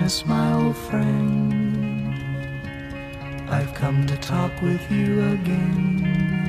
Agnes, my old friend, I've come to talk with you again.